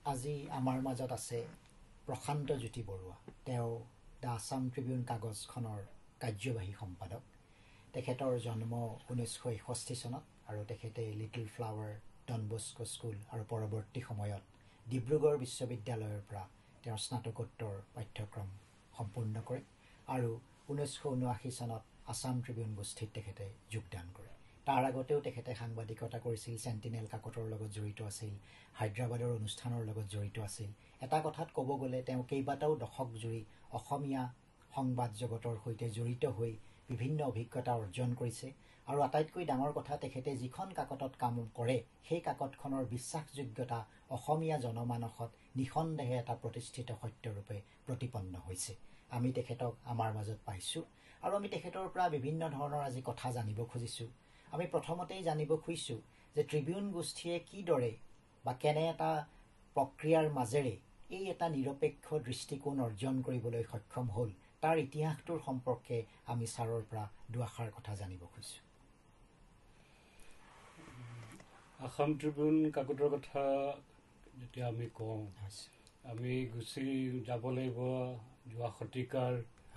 আজি আমাৰ মাজত আছে প্ৰশান্ত জ্যোতি বৰুৱা। তেওঁ দ্য আছাম ট্ৰিবিউন কাগজখনৰ কাৰ্যবাহী সম্পাদক। তেখেতৰ জন্ম 1961 চনত আৰু তেখেতে Little Flower, Don Bosco school আৰু পৰৱৰ্তী সময়ত ডিব্ৰুগড় বিশ্ববিদ্যালয়ৰ পৰা তেওঁৰ স্নাতকোত্তৰ পাঠ্যক্ৰম সম্পূৰ্ণ কৰে আৰু 1979 চনত আছাম ট্ৰিবিউন গোষ্ঠীত তেখেতে যোগদান কৰে। তাৰ আগতেও তেখেতে সাংবাদিকতা কৰিছিল, চেণ্টিনেল কাকতৰ লগত জড়িত আছিল, হায়দৰাবাদৰ অনুষ্ঠানৰ লগত জড়িত আছিল। এটা কথাত ক'ব গ'লে তেওঁ কেইবাটাও দশক জুৰি অসমীয়া সংবাদ জগতৰ সৈতে জড়িত হৈ বিভিন্ন অভিজ্ঞতা অৰ্জন কৰিছে আৰু আটাইতকৈ ডাঙৰ কথা, তেখেতে যিখন কাকতত কাম কৰে সেই কাকতখনৰ বিশ্বাসযোগ্যতা অসমীয়া জনমানসত নিঃসন্দেহে এটা প্ৰতিষ্ঠিত সত্যৰূপে প্ৰতিপন্ন হৈছে। আমি তেখেতক আমাৰ মাজত পাইছোঁ আৰু আমি তেখেতৰ পৰা বিভিন্ন ধৰণৰ আজি কথা জানিব খুজিছোঁ। আমি প্ৰথমতেই জানিব খুজিছোঁ যে ট্ৰিবিউন গোষ্ঠীয়ে কিদৰে বা কেনে এটা প্ৰক্ৰিয়াৰ মাজেৰে এই এটা নিৰপেক্ষ দৃষ্টিকোণ অৰ্জন কৰিবলৈ সক্ষম হ'ল, তাৰ ইতিহাসটোৰ সম্পৰ্কে আমি ছাৰৰ পৰা দুআষাৰ কথা জানিব খুজিছোঁ। আসাম ট্ৰিবিউন কাকতৰ কথা যেতিয়া আমি কওঁ, আমি গুচি যাব লাগিব যোৱা শতিকাৰ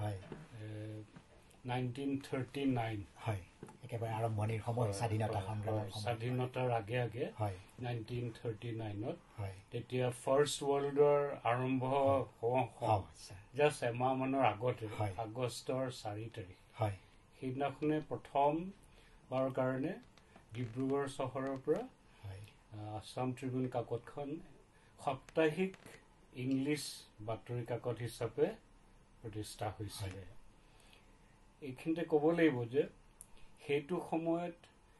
1939। হয়, একেবাৰে আৰম্ভণিৰ সময়, স্বাধীনতা সংগ্ৰামৰ সময়, স্বাধীনতাৰ আগে আগে 1939ত। তেতিয়া ফাৰ্ষ্ট ৱৰ্ল্ডৰ আৰম্ভ জাষ্ট এমাহ মানৰ আগতে, আগষ্টৰ 4 তাৰিখ, সেইদিনাখনে প্ৰথমবাৰৰ কাৰণে ডিব্ৰুগড় চহৰৰ পৰা আছাম ট্ৰিবিউন কাকতখন সাপ্তাহিক ইংলিছ বাতৰি কাকত হিচাপে প্ৰতিষ্ঠা হৈছিলে। এইখিনিতে ক'ব লাগিব যে সেইটো সময়ত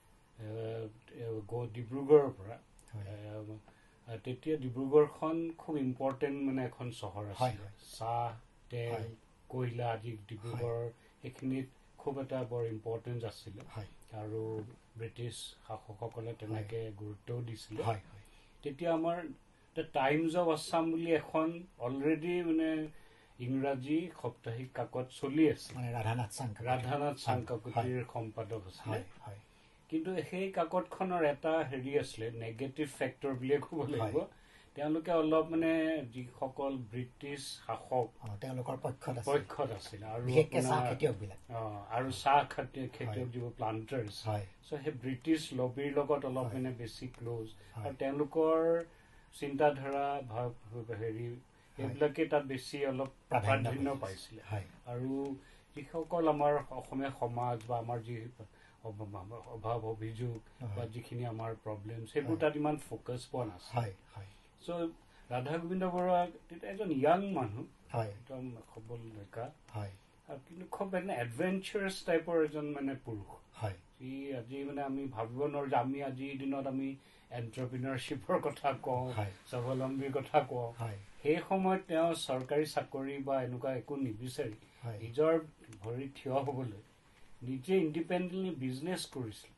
ডিব্ৰুগড়ৰ পৰা তেতিয়া ডিব্ৰুগড়খন খুব ইম্পৰ্টেণ্ট মানে এখন চহৰ আছিল। চাহ, তেল, কয়লা আদি ডিব্ৰুগড় এইখিনিত খুব এটা বৰ ইম্পৰ্টেঞ্চ আছিলে আৰু ব্ৰিটিছ শাসকসকলে তেনেকৈ গুৰুত্বও দিছিলে। তেতিয়া আমাৰ দ্য টাইমছ অফ আছাম বুলি এখন অলৰেডি মানে ইংৰাজী সাপ্তাহিক কাকত চলি আছে, ৰাধানাথ চাংকাকুতিৰ সম্পাদক আছিলে। কিন্তু সেই কাকতখনৰ এটা হেৰি আছিলে, নেগেটিভ ফেক্টৰ বুলিয়ে ক'ব লাগিব। তেওঁলোকে অলপ মানে যিসকল ব্ৰিটিছ শাসক তেওঁলোকৰ পক্ষত আছিল আৰু চাহ খেতিয়ক যিবোৰ প্লাণ্টাৰ্ছ, সেই ব্ৰিটিছ লবিৰ লগত অলপ মানে বেছি ক্ল'জ আৰু তেওঁলোকৰ চিন্তাধাৰা হেৰি এইবিলাকে তাত বেছি অলপ প্ৰাধান্য পাইছিলে। আৰু যিসকল আমাৰ অসমীয়া সমাজ বা আমাৰ যি অভাৱ অভিযোগ বা যিখিনি আমাৰ প্ৰব্লেম, সেইবোৰ তাত ইমান ফ'কাছ পোৱা নাছিল। চ' ৰাধা গোবিন্দ বৰুৱা তেতিয়া এজন য়াং মানুহ, একদম সবল ডেকা, কিন্তু খুব মানে এডভেঞ্চাৰাছ টাইপৰ এজন মানে পুৰুষ। সি আজি মানে আমি ভাবিব নোৱাৰো যে আমি আজিৰ দিনত আমি এণ্টাৰপ্ৰিনাৰশ্বিপৰ কথা কওঁ, স্বাৱলম্বীৰ কথা কওঁ। সেই সময়ত তেওঁ চৰকাৰী চাকৰি বা এনেকুৱা একো নিবিচাৰি নিজৰ ভৰিত থিয় হ'বলৈ নিজে ইণ্ডিপেণ্ডেণ্টলি বিজনেছ কৰিছিল।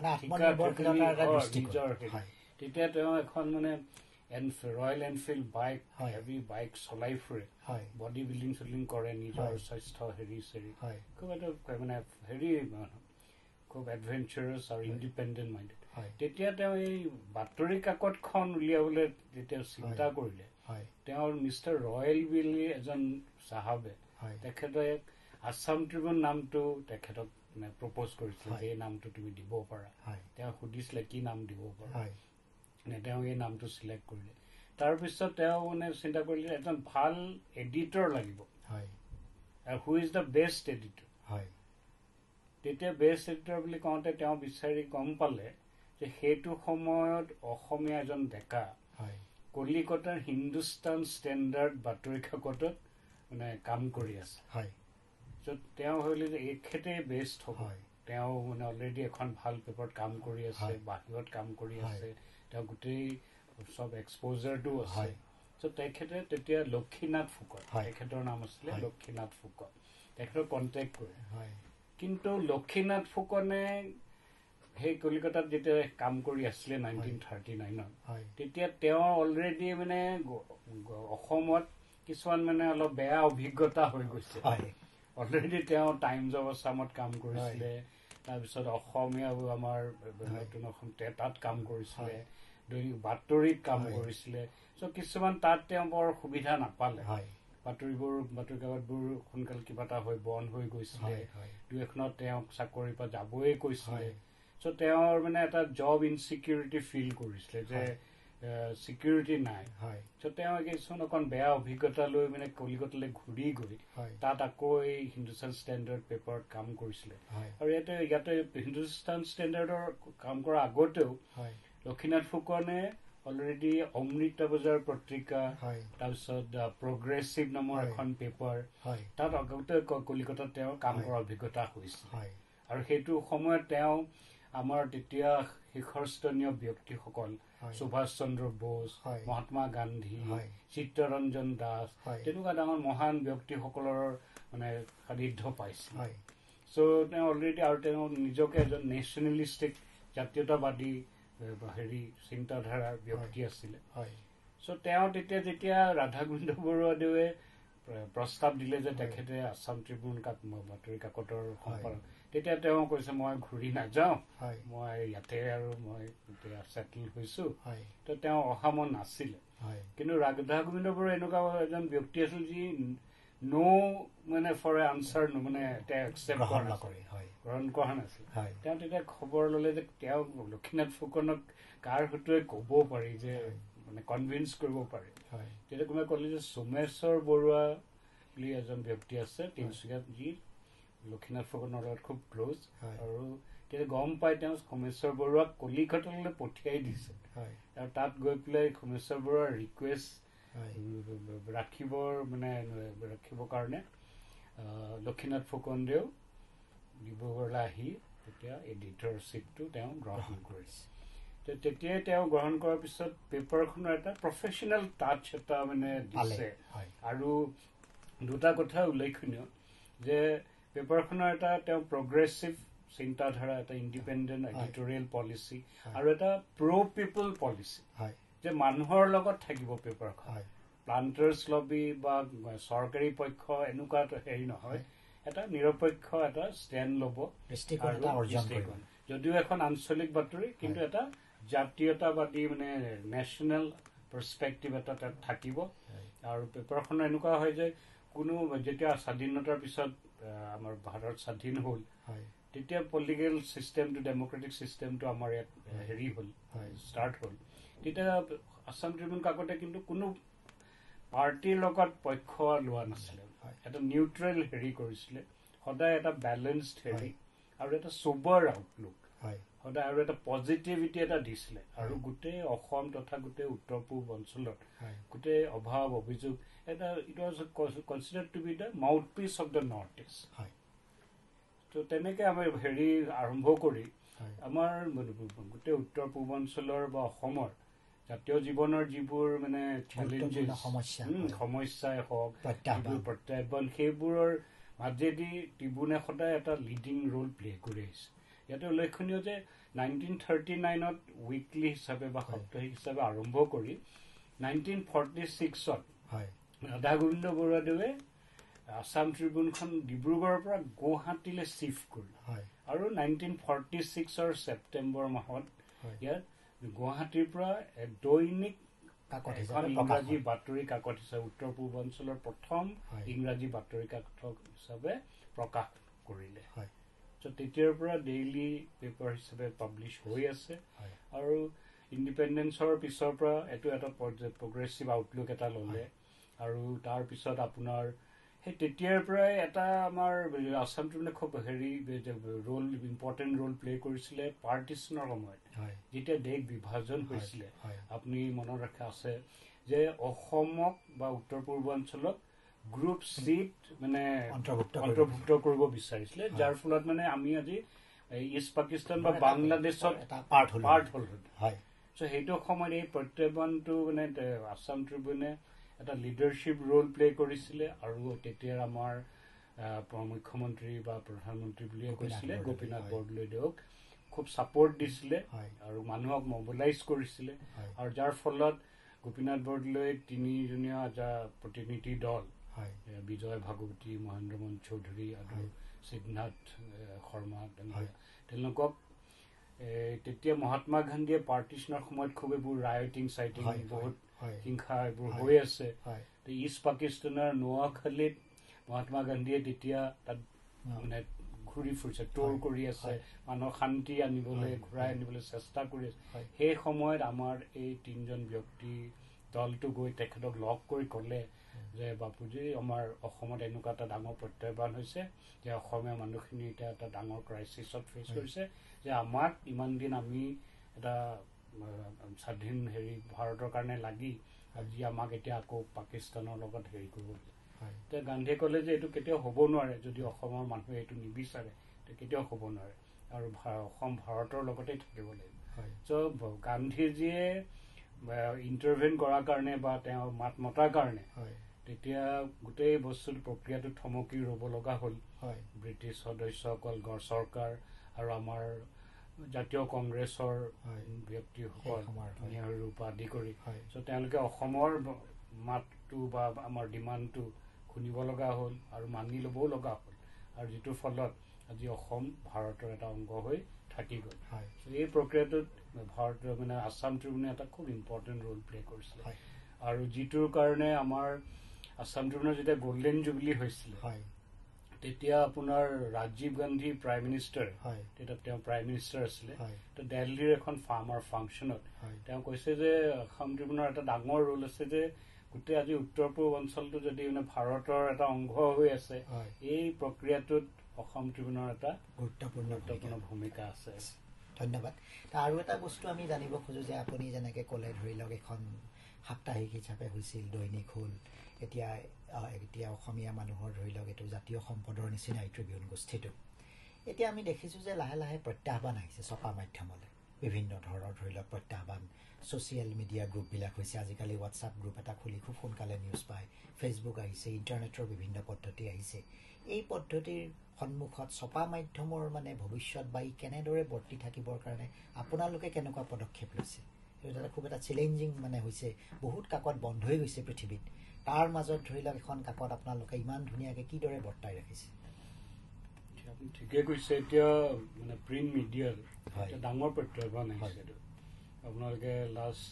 তেতিয়া তেওঁ এখন মানে Royal Enfield bike, heavy bike চলাই ফুৰে, বডি বিল্ডিং কৰে, নিজৰ স্বাস্থ্য হেৰি চেৰি, খুব এটা মানে হেৰি খুব এডভেঞ্চাৰাছ আৰু ইণ্ডিপেণ্ডেণ্ট মাইণ্ডেড। তেতিয়া তেওঁ এই বাতৰি কাকতখন উলিয়াবলৈ যেতিয়া চিন্তা কৰিলে, তেওঁৰ মিষ্টাৰ ৰয়েল বুলি এজন চাহাবে তেখেতে আছাম ট্ৰিবিউন নামটো তেখেতক প্ৰপ'জ কৰিছিলে যে এই নামটো তুমি দিব পাৰা। তেওঁ সুধিছিলে কি নাম দিব পাৰা, তেওঁ এই নামটো চিলেক্ট কৰিলে। তাৰপিছত তেওঁ মানে চিন্তা কৰিলে এজন ভাল এডিটৰ লাগিব, আৰু who is the best editor. তেতিয়া বেষ্ট এডিটৰ বুলি কওঁতে তেওঁ বিচাৰি গম পালে যে সেইটো সময়ত অসমীয়া এজন ডেকা কলিকতাৰ হিন্দুস্তান ষ্টেণ্ডাৰ্ড বাতৰি কাকতত মানে কাম কৰি আছে। চ' তেওঁ ভাবিলে যে এখেতেই বেষ্ট হ'ব। তেওঁ মানে অলৰেডি এখন ভাল পেপাৰত কাম কৰি আছে, বাহিৰত কাম কৰি আছে, তেওঁ গোটেই চব এক্সপ'জাৰটো আছে। চ' তেখেতে তেতিয়া লক্ষীনাথ ফুকন, তেখেতৰ নাম আছিলে লক্ষীনাথ ফুকন, তেখেতক কণ্টেক্ট কৰে। কিন্তু লক্ষীনাথ ফুকনে সেই কলিকতাত যেতিয়া কাম কৰি আছিলে 1939ত, তেতিয়া তেওঁ অলৰেডি মানে অসমত কিছুমান মানে অলপ বেয়া অভিজ্ঞতা হৈ গৈছে। অলৰেডি তেওঁ টাইমছ অফ আছামত কাম কৰিছিলে, তাৰপিছত অসমীয়া আমাৰ নতুন অসম তাত কাম কৰিছিলে, দৈনিক বাতৰিত কাম কৰিছিলে চ' কিছুমান তাত তেওঁ বৰ সুবিধা নাপালে বাতৰি কাকতবোৰ সোনকালে কিবা এটা হৈ বন্ধ হৈ গৈছিলে দুই এখনত তেওঁক চাকৰিৰ পৰা যাবই কৈছিলে চ' তেওঁৰ মানে এটা জব ইনচিকিউৰিটি ফিল কৰিছিলে যে চিকিউৰিটি নাই চ' তেওঁ কিছুমান অকণ বেয়া অভিজ্ঞতা লৈ মানে কলিকতালৈ ঘূৰি গৈ তাত আকৌ এই হিন্দুস্তান ষ্টেণ্ডাৰ্ড পেপাৰত কাম কৰিছিলে আৰু ইয়াতে হিন্দুস্তান ষ্টেণ্ডাৰ্ডৰ কাম কৰাৰ আগতেও লক্ষীনাথ ফুকনে অলৰেডি অমৃতা বজাৰ পত্ৰিকা তাৰপিছত প্ৰগ্ৰেছিভ নামৰ এখন পেপাৰ তাত আগতে কলিকতাত তেওঁৰ কাম কৰাৰ অভিজ্ঞতা হৈছিল আৰু সেইটো সময়ত তেওঁ আমাৰ তেতিয়া শীৰ্ষস্থানীয় ব্যক্তিসকল সুভাষ চন্দ্ৰ বোস মহাত্মা গান্ধী চিত্তৰঞ্জন দাস তেনেকুৱা ডাঙৰ মহান ব্যক্তিসকলৰ মানে সান্নিধ্য পাইছিল চ' তেওঁ অলৰেডি আৰু তেওঁ নিজকে এজন নেশ্যনেলিষ্টিক জাতীয়তাবাদী চিন্তাধাৰাৰ ব্যক্তি আছিলে চ' তেওঁ যেতিয়া ৰাধা গোবিন্দ বৰুৱাদেৱে প্ৰস্তাৱ দিলে যে তেখেতে আছাম ট্ৰিবিউন বাতৰি কাকতৰ সম্পাদক তেতিয়া তেওঁ কৈছে মই ঘূৰি নাযাওঁ মই ইয়াতে আৰু মই এতিয়া ছেটেল হৈছো তো তেওঁ অহা মন নাছিলে কিন্তু ৰাধা গোবিন্দ বৰুৱা এনেকুৱা এজন ব্যক্তি আছিল যি মানে ফৰ এ আনচাৰ মানে তেওঁ একচেপ্ট গ্ৰহণ কৰা নাছিল তেওঁ তেতিয়া খবৰ ললে যে তেওঁ লক্ষীনাথ ফুকনক কাৰ হতুৱাই ক'ব পাৰি যে মানে কনভিন্স কৰিব পাৰি তেতিয়া কোনোবাই ক'লে যে সোমেশ্বৰ বৰুৱা বুলি এজন ব্যক্তি আছে তিনিচুকীয়াত যি লক্ষীনাথ ফুকনৰ লগত খুব ক্ল'জ আৰু তেতিয়া গম পাই তেওঁ সোমেশ্বৰ বৰুৱাক কলিকতালৈ পঠিয়াই দিছে আৰু তাত গৈ পেলাই সোমেশ্বৰ বৰুৱাৰ ৰিকুৱেষ্ট ৰাখিবৰ কাৰণে লক্ষীনাথ ফুকনদেও ডিব্ৰুগড়লৈ আহি তেতিয়া এডিটৰশ্বিপটো তেওঁ গ্ৰহণ কৰিছে তেতিয়াই তেওঁ গ্ৰহণ কৰাৰ পিছত পেপাৰখনৰ এটা প্ৰফেচনেল টাচ এটা মানে দিছে আৰু দুটা কথা উল্লেখনীয় যে পেপাৰখনৰ এটা তেওঁ প্ৰগ্ৰেছিভ চিন্তাধাৰা এটা ইণ্ডিপেণ্ডেণ্ট এডিটৰিয়েল পলিচি আৰু এটা প্ৰ' পিপল পলিচি যে মানুহৰ লগত থাকিব পেপাৰখন প্লাণ্টাৰ্ছ লবি বা চৰকাৰী পক্ষ এনেকুৱা হেৰি নহয় এটা নিৰপেক্ষ এটা ষ্টেণ্ড ল'ব যদিও এখন আঞ্চলিক বাতৰি কিন্তু এটা জাতীয়তাবাদী মানে নেশ্যনেল পাৰ্চপেক্টিভ এটা তাত থাকিব আৰু পেপাৰখন এনেকুৱা হয় যে কোনো যেতিয়া স্বাধীনতাৰ পিছত আমাৰ ভাৰত স্বাধীন হ'ল তেতিয়া পলিটিকেল চিষ্টেমটো ডেমক্ৰেটিক চিষ্টেমটো আমাৰ ইয়াত হেৰি হ'ল ষ্টাৰ্ট হ'ল তেতিয়া আছাম ট্ৰিবিউন কাকতে কিন্তু কোনো পাৰ্টিৰ লগত পক্ষ লোৱা নাছিলে এটা নিউট্ৰেল হেৰি কৰিছিলে সদায় এটা বেলেঞ্চড হেৰি আৰু এটা সোবৰ আউটলুক সদায় আৰু এটা পজিটিভিটি এটা দিছিলে আৰু গোটেই অসম তথা গোটেই উত্তৰ পূব অঞ্চলত গোটেই অভাৱ অভিযোগ এটা it was considered to be the mouthpiece of the North East তো তেনেকৈ আমি হেৰি আৰম্ভ কৰি আমাৰ গোটেই উত্তৰ পূৰ্বাঞ্চলৰ বা অসমৰ জাতীয় জীৱনৰ যিবোৰ মানে চেলেঞ্জেছ সমস্যাই হওক প্ৰত্যাহ্বান সেইবোৰৰ মাজেদি ট্ৰিবিউনে সদায় এটা লিডিং ৰোল প্লে কৰি আহিছে ইয়াতে উল্লেখনীয় যে 1939ত উইকলি হিচাপে বা সাপ্তাহিক হিচাপে আৰম্ভ কৰি 1946ত ৰাধা গোবিন্দ বৰুৱাদেৱে আছাম ট্ৰিবিউনখন ডিব্ৰুগড়ৰ পৰা গুৱাহাটীলৈ শ্বিফ্ট কৰিলে আৰু 1946ৰ ছেপ্টেম্বৰ মাহত ইয়াত গুৱাহাটীৰ পৰা দৈনিক এখন ইংৰাজী বাতৰি কাকত হিচাপে উত্তৰ পূৰ্বাঞ্চলৰ প্ৰথম ইংৰাজী বাতৰি কাকত হিচাপে প্ৰকাশ কৰিলে তেতিয়াৰ পৰা ডেইলি পেপাৰ হিচাপে পাব্লিছ হৈ আছে আৰু ইণ্ডিপেণ্ডেঞ্চৰ পিছৰ পৰা এইটো এটা প্ৰগ্ৰেছিভ আউটলুক এটা ল'লে আৰু তাৰপিছত আপোনাৰ সেই তেতিয়াৰ পৰাই এটা আমাৰ আছাম ট্ৰিবিউনে খুব হেৰি ৰোল ইম্পৰ্টেণ্ট ৰোল প্লে কৰিছিলে পাৰ্টিশ্যনৰ সময়ত যেতিয়া দেশ বিভাজন হৈছিলে আপুনি মনত ৰখা আছে যে অসমক বা উত্তৰ পূৰ্বাঞ্চলক গ্ৰুপ চিত মানে অন্তৰ্ভুক্ত কৰিব বিচাৰিছিলে যাৰ ফলত মানে আমি আজি ইষ্ট পাকিস্তান বা বাংলাদেশত পাৰ্ট হ'ল চ' সেইটো সময়ত এই প্ৰত্যাহ্বানটো মানে আছাম ট্ৰিবিউনে এটা লিডাৰশ্বিপ ৰোল প্লে কৰিছিলে আৰু তেতিয়াৰ আমাৰ মুখ্যমন্ত্ৰী বা প্ৰধানমন্ত্ৰী বুলিয়ে কৈছিলে গোপীনাথ বৰদলৈদেউক খুব ছাপৰ্ট দিছিলে আৰু মানুহক মবিলাইজ কৰিছিলে আৰু যাৰ ফলত গোপীনাথ বৰদলৈ তিনিজনীয়া এটা প্ৰতিনিধি দল বিজয় ভাগৱতী মহেন্দ্ৰ মোহন চৌধুৰী আৰু সিদ্ধাৰ্থ শৰ্মা তেওঁলোকক তেতিয়া মহাত্মা গান্ধীয়ে পাৰ্টিশ্যনৰ সময়ত খুব এইবোৰ ৰায়টিং চাইটিং বহুত হিংসা এইবোৰ হৈ আছে ইষ্ট পাকিস্তানৰ নোৱাখালীত মহাত্মা গান্ধীয়ে তেতিয়া তাত মানে ঘূৰি ফুৰিছে ট'ৰ কৰি আছে মানুহৰ শান্তি আনিবলৈ ঘূৰাই আনিবলৈ চেষ্টা কৰি আছে সেই সময়ত আমাৰ এই 3জন ব্যক্তি দলটো গৈ তেখেতক লগ কৰি ক'লে যে বাপুজী আমাৰ অসমত এনেকুৱা এটা ডাঙৰ প্ৰত্যাহ্বান হৈছে যে অসমীয়া মানুহখিনি এতিয়া এটা ডাঙৰ ক্ৰাইচিছত ফেচ কৰিছে যে আমাক ইমান দিন আমি এটা স্বাধীন ভাৰতৰ কাৰণে লাগি আজি আমাক এতিয়া আকৌ পাকিস্তানৰ লগত কৰিব এতিয়া গান্ধীয়ে ক'লে যে এইটো কেতিয়াও হ'ব নোৱাৰে যদি অসমৰ মানুহে এইটো নিবিচাৰে কেতিয়াও হ'ব নোৱাৰে আৰু অসম ভাৰতৰ লগতেই থাকিব লাগিব চ' গান্ধীজীয়ে ইণ্টাৰভেন কৰাৰ কাৰণে বা তেওঁ মাত মতাৰ কাৰণে তেতিয়া গোটেই বস্তুটো প্ৰক্ৰিয়াটো থমকি ৰ'ব লগা হ'ল ব্ৰিটিছ সদস্যসকল চৰকাৰ আৰু আমাৰ জাতীয় কংগ্ৰেছৰ ব্যক্তিসকল নেহৰুৰ পৰা আদি কৰি চ' তেওঁলোকে অসমৰ মাতটো বা আমাৰ ডিমাণ্ডটো শুনিব লগা হ'ল আৰু মানি ল'বও লগা হ'ল আৰু যিটোৰ ফলত আজি অসম ভাৰতৰ এটা অংগ হৈ থাকি গ'ল এই প্ৰক্ৰিয়াটোত ভাৰতৰ মানে আছাম ট্ৰিবিউনে এটা খুব ইম্পৰ্টেণ্ট ৰোল প্লে কৰিছিলে আৰু যিটোৰ কাৰণে আমাৰ আছাম ট্ৰিবিউনৰ যেতিয়া গল্ডেন জুবিলি হৈছিলে তেতিয়া আপোনাৰ ৰাজীৱ গান্ধী প্ৰাইম মিনিষ্টাৰ তেতিয়া তেওঁ প্ৰাইম মিনিষ্টাৰ আছিলে তো দিল্লীৰ এখন ফাৰ্মাৰ ফাংচনত তেওঁ কৈছে যে আছাম ট্ৰিবিউনৰ এটা ডাঙৰ ৰোল আছে যে গোটেই আজি উত্তৰ পূব অঞ্চলটো যদি মানে ভাৰতৰ এটা অংগ হৈ আছে এই প্ৰক্ৰিয়াটোত অসম ট্ৰিবিউনৰ এটা গুৰুত্বপূৰ্ণ ভূমিকা আছে ধন্যবাদ আৰু এটা বস্তু আমি জানিব খোজো যে আপুনি যেনেকৈ ক'লে ধৰি লওক এখন সাপ্তাহিক হিচাপে হৈছিল দৈনিক হ'ল এতিয়া অসমীয়া মানুহৰ ধৰি লওক এইটো জাতীয় সম্পদৰ নিচিনা এই ট্ৰিবিউন গোষ্ঠীটো এতিয়া আমি দেখিছোঁ যে লাহে লাহে প্ৰত্যাহ্বান আহিছে ছপা মাধ্যমলৈ বিভিন্ন ধৰণৰ ধৰি লওক প্ৰত্যাহ্বান ছ'চিয়েল মিডিয়া গ্ৰুপবিলাক হৈছে আজিকালি হোৱাটছআপ গ্ৰুপ এটা খুলি খুব সোনকালে নিউজ পায় ফেচবুক আহিছে ইণ্টাৰনেটৰ বিভিন্ন পদ্ধতি আহিছে এই পদ্ধতিৰ সন্মুখত ছপা মাধ্যমৰ মানে ভৱিষ্যত বা ই কেনেদৰে বৰ্তি থাকিবৰ কাৰণে আপোনালোকে কেনেকুৱা পদক্ষেপ লৈছে এইটো এটা খুব এটা চেলেঞ্জিং মানে হৈছে বহুত কাকত বন্ধ হৈ গৈছে পৃথিৱীত তাৰ মাজত ধৰি লওক এখন কাকত আপোনালোকে ইমান ধুনীয়াকৈ কিদৰে বৰ্তাই ৰাখিছে আপুনি ঠিকে কৈছে এতিয়া মানে প্ৰিণ্ট মিডিয়াৰ ডাঙৰ প্ৰত্যাহ্বান আহিছে এইটো আপোনালোকে লাষ্ট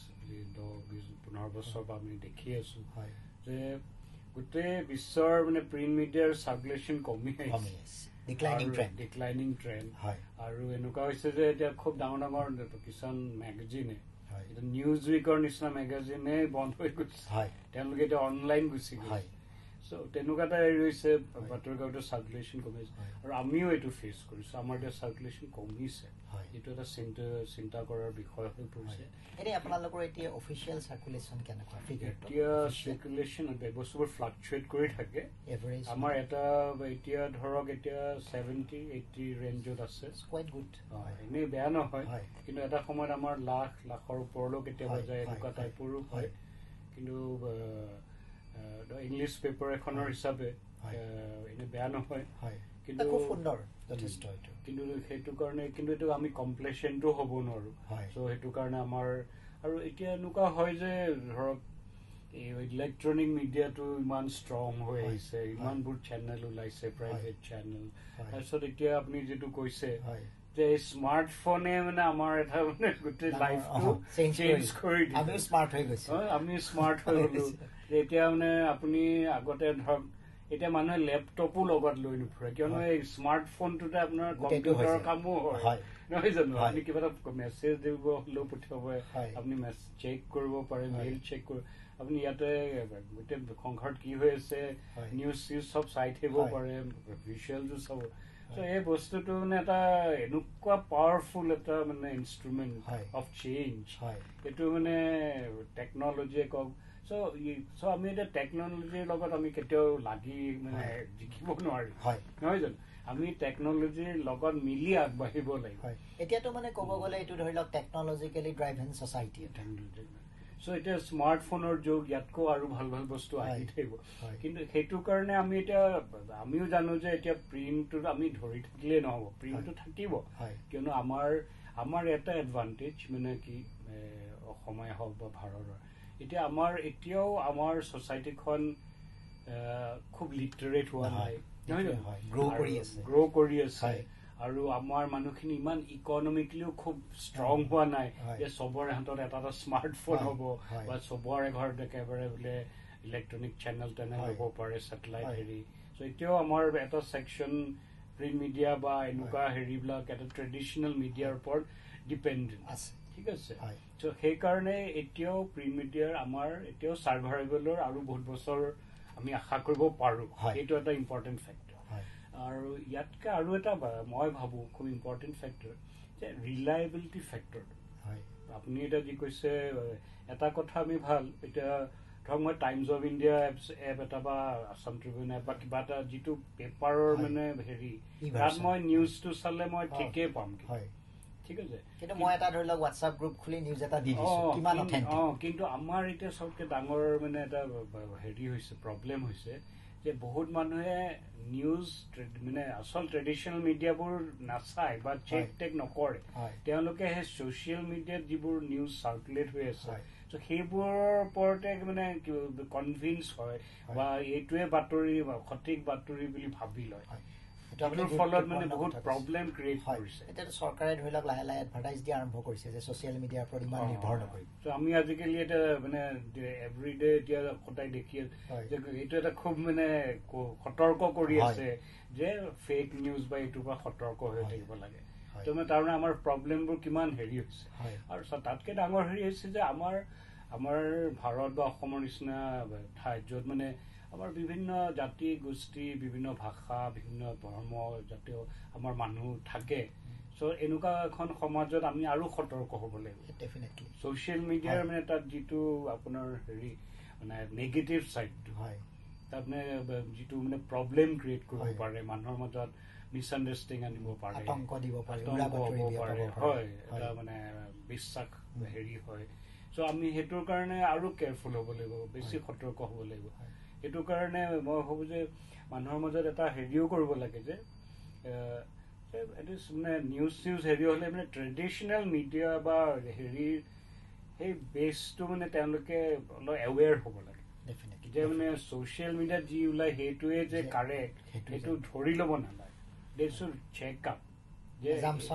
10-15 বছৰৰ পৰা আমি দেখি আছোঁ যে গোটেই বিশ্বৰ মানে প্ৰিণ্ট মিডিয়াৰ চাৰ্কুলেশ্যন কমি আহিছে ডিক্লাইনিং ট্ৰেণ্ড আৰু এনেকুৱা হৈছে যে এতিয়া খুব ডাঙৰ ডাঙৰ কিছুমান মেগাজিনে নিউজ উইকৰ নিচিনা মেগাজিনে বন্ধ হৈ গৈছে তেওঁলোকে এতিয়া অনলাইন গুচি গৈছে চ' তেনেকুৱা এটা হেৰি হৈছে বাতৰি কাকতৰ চাৰ্কুলেশ্যন কমিছে আৰু আমিও এইটো ফেচ কৰিছোঁ আমাৰ এতিয়া চাৰ্কুলেশ্যন কমিছে এইটো এটা চিন্তা কৰাৰ বিষয় হৈ পৰিছে এতিয়া আপোনালোকৰ এতিয়া অফিচিয়েল চাৰ্কুলেশ্যন কেনেকুৱা এতিয়া চাৰ্কুলেশ্যন বস্তুবোৰ ফ্লাকচুৱেট কৰি থাকে আমাৰ এটা এতিয়া ধৰক এতিয়া 70-80 ৰেঞ্জত আছে কোৱাইট গুড এনেই বেয়া নহয় কিন্তু এটা সময়ত আমাৰ লাখৰ ওপৰলৈও কেতিয়াবা যায় এনেকুৱা টাইপৰো হয় কিন্তু ইংলিছ পেপাৰ এখনৰ হিচাপে এনেই বেয়া নহয় কিন্তু সুন্দৰ যথেষ্ট কিন্তু সেইটো কাৰণে কিন্তু এইটো আমি কমপ্লেচেণ্টো হ'ব নোৱাৰোঁ চ' সেইটো কাৰণে আমাৰ আৰু এতিয়া এনেকুৱা হয় যে ধৰক এই ইলেক্ট্ৰনিক মিডিয়াটো ইমান ষ্ট্ৰং হৈ আহিছে ইমানবোৰ চেনেল ওলাইছে প্ৰাইভেট চেনেল তাৰপিছত এতিয়া আপুনি যিটো কৈছে যে স্মাৰ্টফোনে মানে আমাৰ এটা মানে গোটেই লাইফটো চেঞ্জ কৰি দিয়ে আমি স্মাৰ্ট হৈ গ'লো এতিয়া মানে আপুনি আগতে ধৰক এতিয়া মানুহে লেপটপো লগত লৈ নুফুৰে কিয়নো এই স্মাৰ্টফোনটোতে আপোনাৰ কম্পিউটাৰৰ কামো হয় নহয় জানো আপুনি কিবা এটা মেছেজ দিব হ'লেও পঠিয়াব আপুনি চেক কৰিব পাৰে মেইল চেক কৰিব আপুনি ইয়াতে গোটেই সংসাৰত কি হৈ আছে নিউজ চিউজ চব চাই থাকিব পাৰে ভিজুৱেলটো চাব চ' এই বস্তুটো মানে এটা এনেকুৱা পাৱাৰফুল এটা মানে ইনষ্ট্ৰুমেণ্ট অফ চেঞ্জ এইটো মানে টেকনলজিয়ে কওক চ' আমি এতিয়া টেকনলজিৰ লগত আমি কেতিয়াও লাগি মানে জিকিব নোৱাৰিম নহয় জানো আমি টেকনলজিৰ লগত মিলি আগবাঢ়িব লাগিব এতিয়াতো মানে ক'ব গ'লে এইটো ধৰি লওক টেকনলজিকেলি ড্ৰাইভেন ছ'চাইটি চ' এতিয়া স্মাৰ্টফোনৰ যুগ ইয়াতকৈ আৰু ভাল ভাল বস্তু আহি থাকিব কিন্তু সেইটো কাৰণে আমি এতিয়া আমিও জানো যে এতিয়া প্ৰিণ্টটো আমি ধৰি থাকিলেই নহ'ব প্ৰিণ্টটো থাকিব কিয়নো আমাৰ এটা এডভান্টেজ মানে কি অসমীয়া হওক বা ভাৰতৰ এতিয়া এতিয়াও আমাৰ ছ'চাইটিখন খুব লিটাৰেট হোৱা নাই গ্ৰ' কৰি আছে আৰু আমাৰ মানুহখিনি ইমান ইকনমিকেলিও খুব ষ্ট্ৰং হোৱা নাই যে চবৰে হাতত এটা এটা স্মাৰ্টফোন হ'ব বা চবৰে ঘৰত একেবাৰে বোলে ইলেক্ট্ৰনিক চেনেল হ'ব পাৰে ছেটেলাইট হেৰি চ' এতিয়াও আমাৰ এটা ছেকশ্যন প্ৰিণ্ট মিডিয়া বা এনেকুৱা হেৰিবিলাক এটা ট্ৰেডিশ্যনেল মিডিয়াৰ ওপৰত ডিপেণ্ডেণ্ট আছে ঠিক আছে চ' সেইকাৰণে এতিয়াও প্ৰিণ্ট মিডিয়াৰ আমাৰ এতিয়াও ছাৰ্ভাইভেলৰ আৰু বহুত বছৰ আমি আশা কৰিব পাৰোঁ সেইটো এটা ইম্পৰ্টেণ্ট ফেক্টৰ আৰু ইয়াতকৈ আৰু এটা মই ভাবোঁ খুব ইম্পৰ্টেণ্ট ফেক্টৰ যে ৰিলায়েবিলিটি ফেক্টৰ আপুনি এতিয়া যি কৈছে এটা কথা আমি ভাল এতিয়া ধৰক মই টাইমছ অফ ইণ্ডিয়া এপ এটা বা আছাম ট্ৰিবিউন এপ বা কিবা এটা যিটো পেপাৰৰ মানে হেৰি তাত মই নিউজটো চালে মই ঠিকেই পাম ঠিক আছে কিন্তু মই এটা ধৰি লওক হোৱাটছআপ গ্ৰুপ খুলি নিউজ এটা দি দিছোঁ কিমান অথেণ্টিক কিন্তু আমাৰ এতিয়া চবতকৈ ডাঙৰ মানে এটা হেৰি হৈছে প্ৰব্লেম হৈছে যে বহুত মানুহে নিউজ মানে আচল ট্ৰেডিশ্যনেল মিডিয়াবোৰ নাচায় বা চেক টেক নকৰে তেওঁলোকে সেই ছ'চিয়েল মিডিয়াত যিবোৰ নিউজ চাৰ্কুলেট হৈ আছে চ' সেইবোৰৰ ওপৰতে মানে কনভিন্স হয় বা এইটোৱে বাতৰি সঠিক বাতৰি বুলি ভাবি লয় ফলত মানে বহুত প্ৰব্লেম ক্ৰিয়েট কৰিছে এতিয়াতো চৰকাৰে ধৰি লওক লাহে লাহে এডভাৰটাইজ দিয়া আৰম্ভ কৰিছে যে ছ'চিয়েল মিডিয়াৰ ওপৰত ইমান নিৰ্ভৰ নকৰিব চ' আমি আজিকালি এটা মানে এভৰিডে এতিয়া সদায় দেখি যে এইটো এটা খুব মানে সতৰ্ক কৰি আছে যে ফেক নিউজ বা এইটোৰ পৰা সতৰ্ক হৈ থাকিব লাগে ত' মানে তাৰমানে আমাৰ প্ৰব্লেমবোৰ কিমান হেৰি হৈছে আৰু তাতকৈ ডাঙৰ হেৰি হৈছে যে আমাৰ ভাৰত বা অসমৰ নিচিনা ঠাইত য'ত মানে আমাৰ বিভিন্ন জাতি গোষ্ঠী বিভিন্ন ভাষা বিভিন্ন ধৰ্ম জাতীয় আমাৰ মানুহ থাকে চ' এনেকুৱা এখন সমাজত আমি আৰু সতৰ্ক হ'ব লাগিব ডেফিনেটলি ছ'চিয়েল মিডিয়াৰ মানে তাত যিটো আপোনাৰ হেৰি মানে নেগেটিভ ছাইডটো তাত মানে যিটো মানে প্ৰব্লেম ক্ৰিয়েট কৰিব পাৰে মানুহৰ মাজত মিছআণ্ডাৰষ্টেণ্ডিং আনিব পাৰে আতংক দিব পাৰে হয় এটা মানে বিশ্বাস হেৰি হয় চ' আমি সেইটোৰ কাৰণে আৰু কেয়াৰফুল হ'ব লাগিব বেছি সতৰ্ক হ'ব লাগিব সেইটো কাৰণে মই ভাবোঁ যে মানুহৰ মাজত এটা হেৰিও কৰিব লাগে যে মানে নিউজ হেৰি হ'লে মানে ট্ৰেডিশ্যনেল মিডিয়া বা হেৰিৰ সেই বেছটো মানে তেওঁলোকে অলপ এৱেৰ হ'ব লাগে যে মানে ছ'চিয়েল মিডিয়াত যি ওলায় সেইটোৱে যে কাৰেক্ট সেইটো ধৰি ল'ব নালাগে দে শুড চেক আপ যে